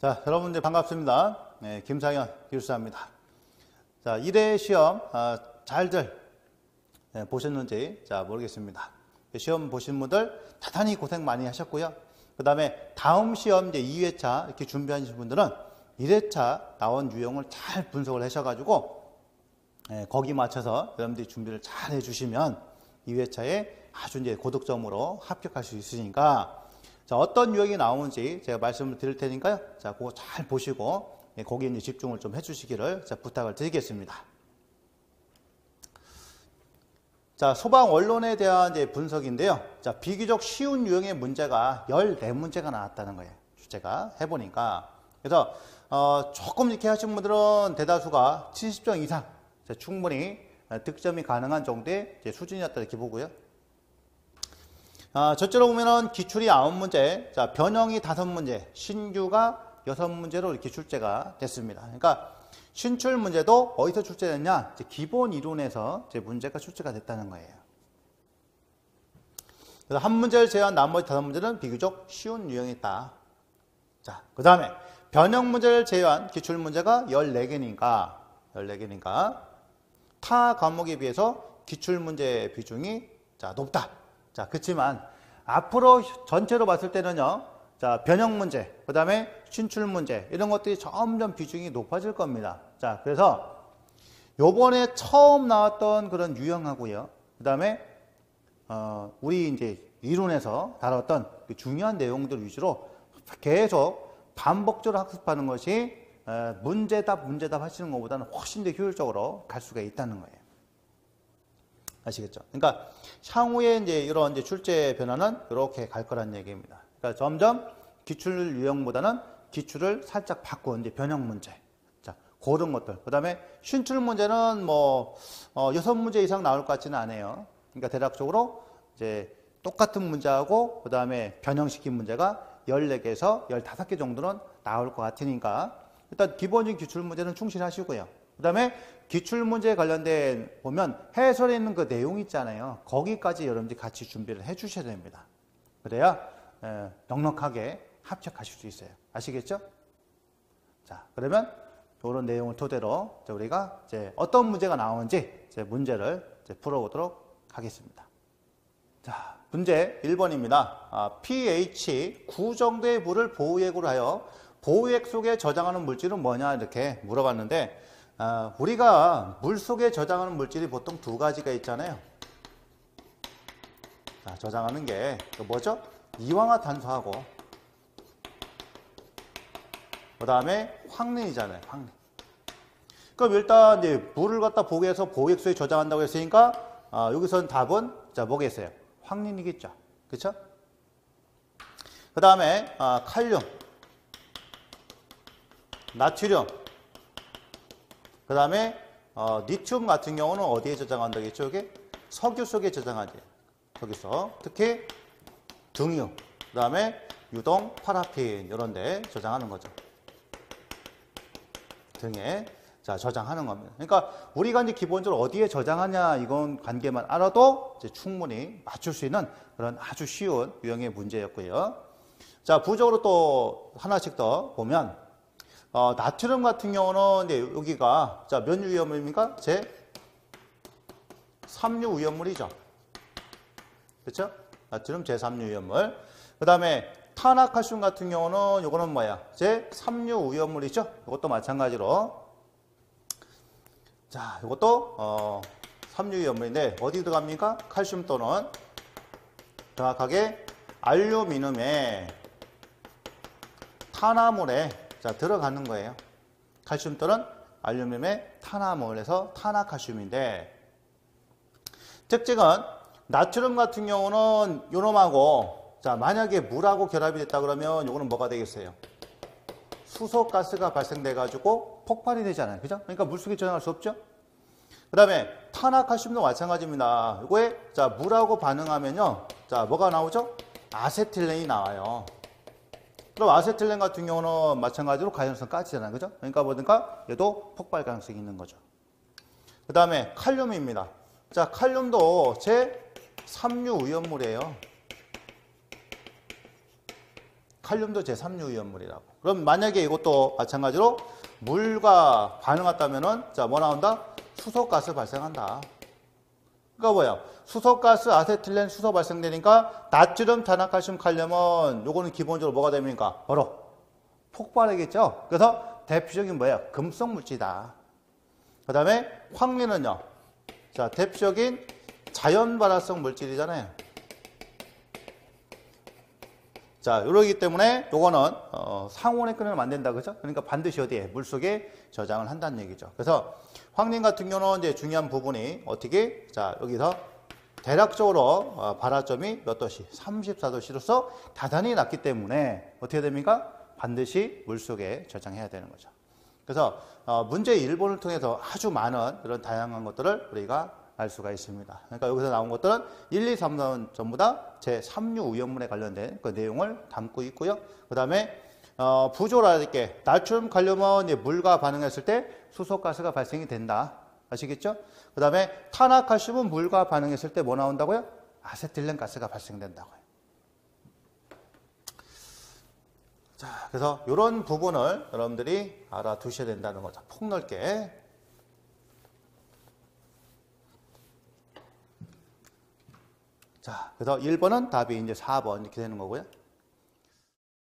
자, 여러분들 반갑습니다. 네, 김상현 기술사입니다. 자, 1회 시험 잘들 보셨는지 모르겠습니다. 시험 보신 분들 대단히 고생 많이 하셨고요. 그 다음에 다음 시험 이제 2회차 이렇게 준비하신 분들은 1회차 나온 유형을 잘 분석을 하셔가지고 거기 맞춰서 여러분들이 준비를 잘 해주시면 2회차에 아주 이제 고득점으로 합격할 수 있으니까 자, 어떤 유형이 나오는지 제가 말씀을 드릴 테니까요. 자, 그거 잘 보시고 거기에 이제 집중을 좀 해주시기를 부탁을 드리겠습니다. 자, 소방 원론에 대한 이제 분석인데요. 자, 비교적 쉬운 유형의 문제가 14문제가 나왔다는 거예요. 주제가 해보니까. 그래서 조금 이렇게 하신 분들은 대다수가 70점 이상 충분히 득점이 가능한 정도의 수준이었다 이렇게 보고요. 저쪽으로 보면은 기출이 9문제, 자, 변형이 5문제, 신규가 6문제로 이렇게 출제가 됐습니다. 그러니까 신출 문제도 어디서 출제됐냐? 기본 이론에서 문제가 출제가 됐다는 거예요. 그래서 한 문제를 제외한 나머지 5문제는 비교적 쉬운 유형이다. 자, 그 다음에 변형 문제를 제외한 기출 문제가 14개니까 타 과목에 비해서 기출 문제 비중이 높다. 자, 그렇지만 앞으로 전체로 봤을 때는요. 자, 변형 문제, 그 다음에 신출 문제 이런 것들이 점점 비중이 높아질 겁니다. 자, 그래서 요번에 처음 나왔던 그런 유형하고요. 그 다음에 우리 이제 이론에서 다뤘던 그 중요한 내용들 위주로 계속 반복적으로 학습하는 것이 문제답 하시는 것보다는 훨씬 더 효율적으로 갈 수가 있다는 거예요. 아시겠죠? 그러니까 향후에 이제 이런 이제 출제 변화는 이렇게 갈 거란 얘기입니다. 그러니까 점점 기출 유형보다는 기출을 살짝 바꾼 이제 변형 문제. 자, 그런 것들. 그 다음에 신출 문제는 뭐 6문제 이상 나올 것 같지는 않아요. 그러니까 대략적으로 이제 똑같은 문제하고 그 다음에 변형시킨 문제가 14개에서 15개 정도는 나올 것 같으니까 일단 기본적인 기출 문제는 충실하시고요. 그 다음에 기출문제에 관련된 보면 해설에 있는 그 내용 있잖아요. 거기까지 여러분들이 같이 준비를 해 주셔야 됩니다. 그래야 넉넉하게 합격하실 수 있어요. 아시겠죠? 자, 그러면 이런 내용을 토대로 우리가 이제 어떤 문제가 나오는지 문제를 풀어보도록 하겠습니다. 자, 문제 1번입니다. pH 9 정도의 물을 보호액으로 하여 보호액 속에 저장하는 물질은 뭐냐 이렇게 물어봤는데 우리가 물 속에 저장하는 물질이 보통 두 가지가 있잖아요. 자, 저장하는 게 뭐죠? 이황화탄소하고 그 다음에 황린이잖아요. 황린. 그럼 일단 이제 물을 갖다 보호해서 보호액 속에 저장한다고 했으니까 여기서는 답은 뭐겠어요? 황린이겠죠. 그렇죠? 그 다음에 칼륨, 나트륨, 그 다음에 리튬 같은 경우는 어디에 저장한다겠죠? 이게 석유 속에 저장하지. 석유석. 특히 등유, 그 다음에 유동, 파라핀 이런 데 저장하는 거죠. 등에 저장하는 겁니다. 그러니까 우리가 이제 기본적으로 어디에 저장하냐 이건 관계만 알아도 이제 충분히 맞출 수 있는 그런 아주 쉬운 유형의 문제였고요. 자, 부적으로 또 하나씩 더 보면 나트륨 같은 경우는 이제 여기가 몇 유 위험물입니까? 제3류 위험물이죠. 그렇죠? 나트륨 제3류 위험물. 그 다음에 탄화칼슘 같은 경우는 이거는 뭐야? 제3류 위험물이죠. 이것도 마찬가지로. 자, 이것도 3류 위험물인데 어디 들어갑니까? 칼슘 또는 정확하게 알루미늄에 탄화물에 들어가는 거예요. 칼슘 또는 알루미늄의 탄화물에서 탄화칼슘인데 특징은 나트륨 같은 경우는 요놈하고 만약에 물하고 결합이 됐다 그러면 요거는 뭐가 되겠어요? 수소가스가 발생돼 가지고 폭발이 되잖아요. 그죠? 그러니까 물속에 저장할 수 없죠? 그 다음에 탄화칼슘도 마찬가지입니다. 요거에 물하고 반응하면요. 뭐가 나오죠? 아세틸렌이 나와요. 그럼 아세틸렌 같은 경우는 마찬가지로 가연성 가스잖아요. 그죠? 그러니까 뭐든가 얘도 폭발 가능성이 있는 거죠. 그 다음에 칼륨입니다. 자, 칼륨도 제3류 위험물이에요. 칼륨도 제3류 위험물이라고. 그럼 만약에 이것도 마찬가지로 물과 반응했다면은 자, 뭐 나온다? 수소가스 발생한다. 그러니까 뭐야? 수소가스, 아세틸렌, 수소 발생되니까 나트륨, 탄화칼슘, 칼륨은 요거는 기본적으로 뭐가 됩니까? 바로 폭발하겠죠. 그래서 대표적인 뭐예요? 금속 물질이다. 그 다음에 황리는요. 자, 대표적인 자연 발화성 물질이잖아요. 자, 이러기 때문에 요거는 상온에 끓이면 안 된다, 그죠? 그러니까 반드시 어디에? 물속에 저장을 한다는 얘기죠. 그래서 황린 같은 경우는 이제 중요한 부분이 어떻게? 자, 여기서 대략적으로 발화점이 몇 도씨? 34도씨로서 대단히 낮기 때문에 어떻게 됩니까? 반드시 물속에 저장해야 되는 거죠. 그래서 문제 1번을 통해서 아주 많은 그런 다양한 것들을 우리가 알 수가 있습니다. 그러니까 여기서 나온 것들은 1, 2, 3번 전부 다 제3류 위험물에 관련된 그 내용을 담고 있고요. 그 다음에 부조라게 나트륨, 칼륨은 이제 물과 반응했을 때 수소가스가 발생이 된다. 아시겠죠? 그 다음에 탄화칼슘은 물과 반응했을 때 뭐 나온다고요? 아세틸렌 가스가 발생된다고요. 자, 그래서 이런 부분을 여러분들이 알아두셔야 된다는 거죠. 폭넓게. 자, 그래서 1번은 답이 이제 4번 이렇게 되는 거고요.